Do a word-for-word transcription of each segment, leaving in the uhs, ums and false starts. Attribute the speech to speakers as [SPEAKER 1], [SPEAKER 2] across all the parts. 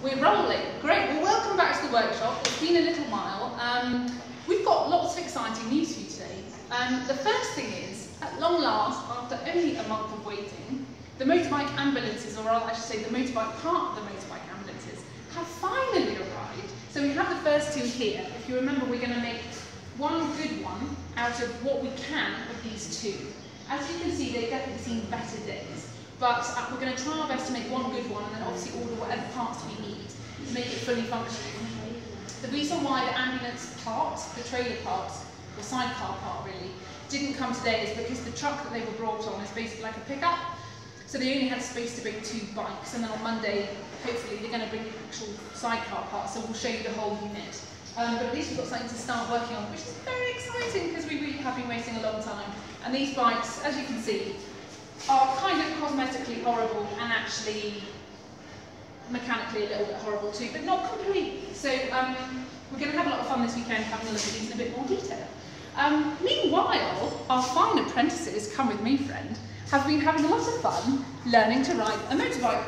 [SPEAKER 1] We're rolling. Great. Well, welcome back to the workshop. It's been a little while. Um, we've got lots of exciting news for you today. Um, the first thing is, at long last, after only a month of waiting, the motorbike ambulances, or I should say the motorbike part of the motorbike ambulances, have finally arrived. So we have the first two here. If you remember, we're going to make one good one out of what we can of these two. As you can see, they've definitely seen better days. But uh, we're going to try our best to make one good one and then obviously order whatever parts we need to make it fully functioning. The reason why the ambulance part, the trailer part, or sidecar part really, didn't come today is because the truck that they were brought on is basically like a pickup. So they only had space to bring two bikes, and then on Monday, hopefully, they're going to bring the actual sidecar part, so we'll show you the whole unit. Um, but at least we've got something to start working on, which is very exciting because we really have been waiting a long time. And these bikes, as you can see, are kind of cosmetically horrible and actually mechanically a little bit horrible too, but not completely. So um, we're going to have a lot of fun this weekend having a look at these in a bit more detail. Um, meanwhile, our fine apprentices, come with me friend, have been having a lot of fun learning to ride a motorbike.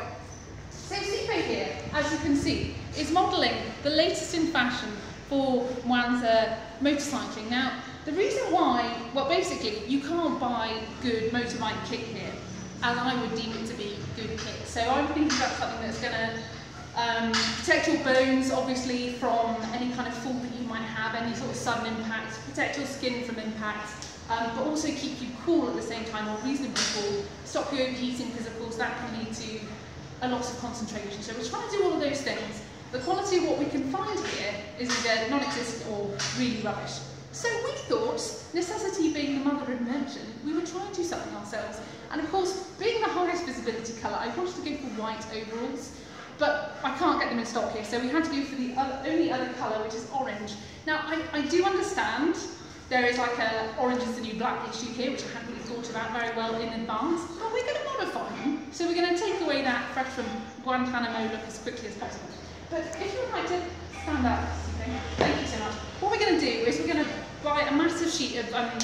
[SPEAKER 1] So Sipe here, as you can see, is modelling the latest in fashion for Mwanza motorcycling. Now, the reason why, well basically, you can't buy good motorbike kit here, as I would deem it to be good kit. So I'm thinking about something that's going to um, protect your bones, obviously, from any kind of fall that you might have, any sort of sudden impact, protect your skin from impact, um, but also keep you cool at the same time, or reasonably cool, stop you overheating, because of course that can lead to a loss of concentration. So we're trying to do all of those things. The quality of what we can find here is either non-existent or really rubbish. So we thought, necessity being the mother of invention, we would try and do something ourselves. And of course, being the highest visibility colour, I wanted to go for white overalls, but I can't get them in stock here, so we had to go for the other, only other colour, which is orange. Now, I, I do understand there is like a orange is the new black issue here, which I hadn't really thought about very well in advance, but we're going to modify them. So we're going to take away that fresh from Guantanamo look as quickly as possible. But if you would like to stand up, thank you so much. What we're going to do is we're going to buy a massive sheet of um,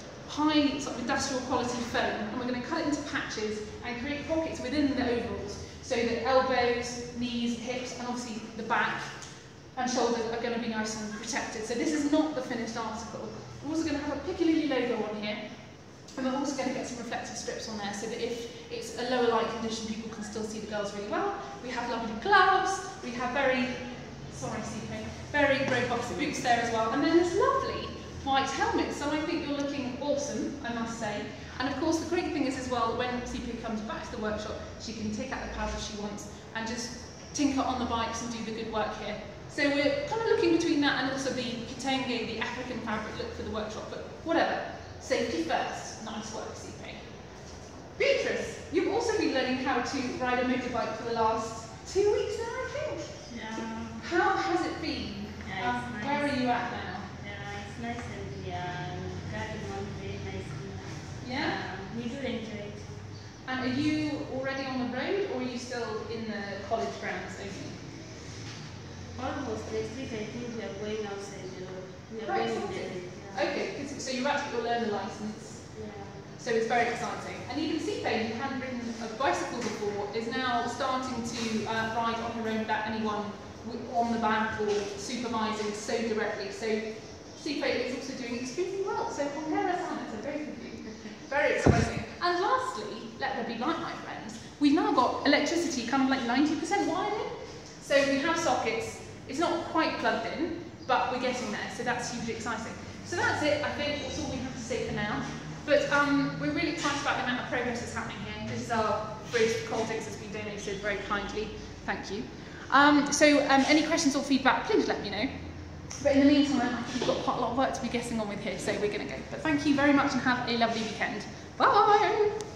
[SPEAKER 1] high sort of industrial quality foam, and we're going to cut it into patches and create pockets within the overalls, so that elbows, knees, hips, and obviously the back and shoulders are going to be nice and protected. So this is not the finished article. We're also going to have a Piccadilly logo on here, and we're also going to get some reflective strips on there so that if it's a lower light condition, people can still see the girls really well. We have lovely gloves, we have very, sorry Sipe, very robust boots there as well, and then there's lovely white helmets. So I think you're looking awesome, I must say. And of course the great thing is as well that when Sipe comes back to the workshop, she can take out the pads if she wants and just tinker on the bikes and do the good work here. So we're kind of looking between that and also the Kitenge, the African fabric look for the workshop, but whatever. Safety first. Nice work, Sipe. Beatrice, you've also been learning how to ride a motorbike for the last two weeks now, I think.
[SPEAKER 2] Yeah.
[SPEAKER 1] How has it been?
[SPEAKER 2] Yeah,
[SPEAKER 1] um,
[SPEAKER 2] nice.
[SPEAKER 1] Where are you at now?
[SPEAKER 2] Yeah, it's nice and yeah, driving on very nicely.
[SPEAKER 1] Yeah?
[SPEAKER 2] Uh, we do enjoy it.
[SPEAKER 1] And are you already on the road, or are you still in the college grounds only?
[SPEAKER 2] Almost next week, I think we are going outside the road. We are
[SPEAKER 1] Right,
[SPEAKER 2] going
[SPEAKER 1] exciting.
[SPEAKER 2] there. Yeah.
[SPEAKER 1] Okay, so you're about to get your learner license.
[SPEAKER 2] Yeah.
[SPEAKER 1] So it's very exciting. And even Sipe, who hadn't ridden a bicycle before, is now starting to uh, ride on her own without anyone on the back or supervising so directly. So Sipe is also doing extremely well. So compare us on to both of you. Very exciting. And lastly, let there be light, my friends. We've now got electricity kind of like ninety percent wired in. So we have sockets. It's not quite plugged in, but we're getting there. So that's hugely exciting. So that's it, I think. That's all we have to say for now. But um, we're really excited about the amount of progress that's happening here. This is our bridge for Coldix that's been donated very kindly. Thank you. Um, so um, any questions or feedback, please let me know. But in the meantime, I think we've got quite a lot of work to be getting on with here, so we're going to go. But thank you very much and have a lovely weekend. Bye!